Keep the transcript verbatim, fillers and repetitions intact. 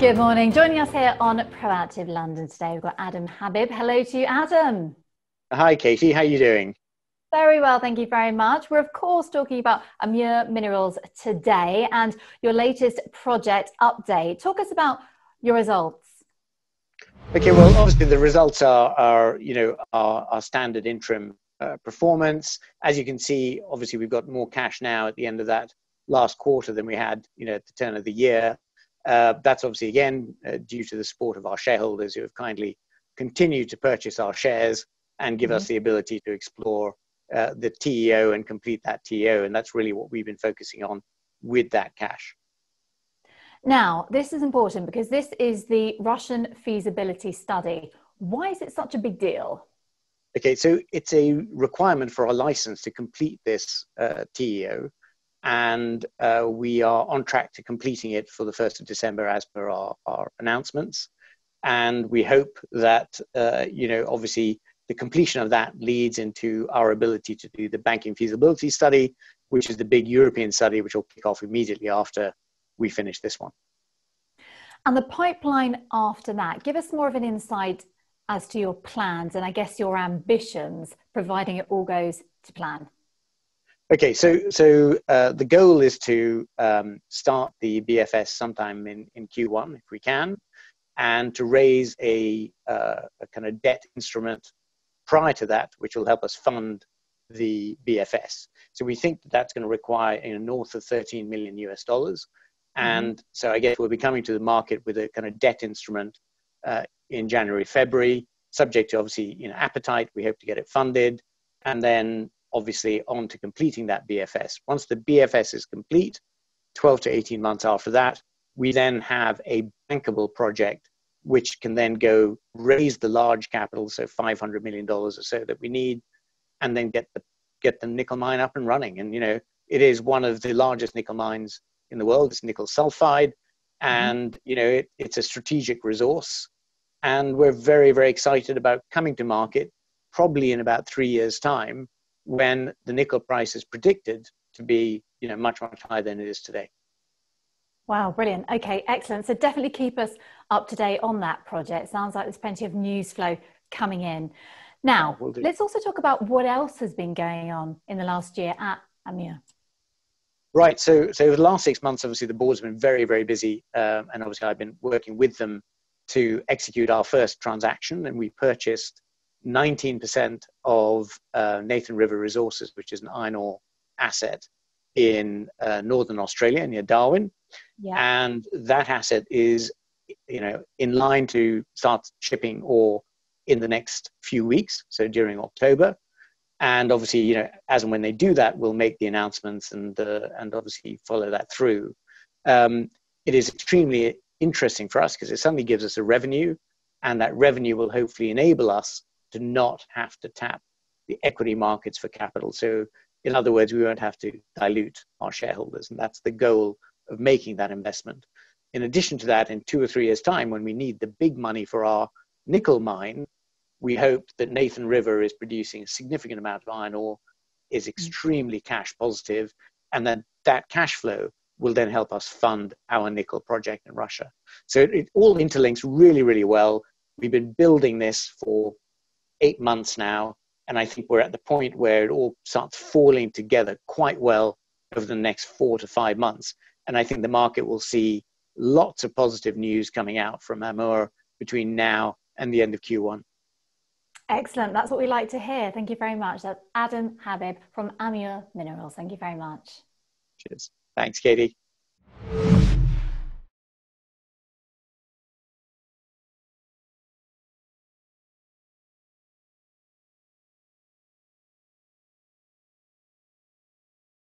Good morning. Joining us here on Proactive London today, we've got Adam Habib. Hello to you, Adam. Hi, Katie. How are you doing? Very well, thank you very much. We're, of course, talking about Amur Minerals today and your latest project update. Talk us about your results. Okay, well, obviously the results are, are you know, our, our standard interim uh, performance. As you can see, obviously we've got more cash now at the end of that last quarter than we had, you know, at the turn of the year. Uh, that's obviously, again, uh, due to the support of our shareholders who have kindly continued to purchase our shares and give mm-hmm. us the ability to explore uh, the T E O and complete that T E O. And that's really what we've been focusing on with that cash. Now, this is important because this is the Russian feasibility study. Why is it such a big deal? Okay, so it's a requirement for our license to complete this uh, T E O. And uh, we are on track to completing it for the first of December as per our, our announcements. And we hope that, uh, you know, obviously the completion of that leads into our ability to do the banking feasibility study, which is the big European study, which will kick off immediately after we finish this one. And the pipeline after that, give us more of an insight as to your plans and I guess your ambitions, providing it all goes to plan. Okay, so so uh, the goal is to um, start the B F S sometime in, in Q one, if we can, and to raise a, uh, a kind of debt instrument prior to that, which will help us fund the B F S. So we think that that's going to require you know, north of thirteen million US dollars. And mm-hmm. so I guess we'll be coming to the market with a kind of debt instrument uh, in January, February, subject to obviously you know, appetite. We hope to get it funded. And then obviously on to completing that B F S. Once the B F S is complete, twelve to eighteen months after that, we then have a bankable project, which can then go raise the large capital, so five hundred million dollars or so that we need, and then get the, get the nickel mine up and running. And, you know, it is one of the largest nickel mines in the world. It's nickel sulfide, and, mm-hmm. you know, it, it's a strategic resource. And we're very, very excited about coming to market, probably in about three years' time, when the nickel price is predicted to be, you know, much, much higher than it is today. Wow, brilliant. Okay, excellent. So definitely keep us up to date on that project. Sounds like there's plenty of news flow coming in. Now, yeah, let's also talk about what else has been going on in the last year at Amur. Right. So, so over the last six months, obviously the board's been very, very busy. Um, and obviously I've been working with them to execute our first transaction. And we purchased nineteen percent of uh, Nathan River Resources, which is an iron ore asset in uh, northern Australia near Darwin. Yeah. And that asset is, you know, in line to start shipping ore in the next few weeks, so during October. And obviously, you know, as and when they do that, we'll make the announcements and uh, and obviously follow that through. Um, it is extremely interesting for us because it suddenly gives us a revenue, and that revenue will hopefully enable us to not have to tap the equity markets for capital. So in other words, we won't have to dilute our shareholders. And that's the goal of making that investment. In addition to that, in two or three years' time, when we need the big money for our nickel mine, we hope that Nathan River is producing a significant amount of iron ore, is extremely cash positive, and then that cash flow will then help us fund our nickel project in Russia. So it, it all interlinks really, really well. We've been building this for eight months now, and I think we're at the point where it all starts falling together quite well over the next four to five months. And I think the market will see lots of positive news coming out from Amur between now and the end of Q one. Excellent. That's what we like to hear. Thank you very much. That's Adam Habib from Amur Minerals. Thank you very much. Cheers. Thanks, Katie.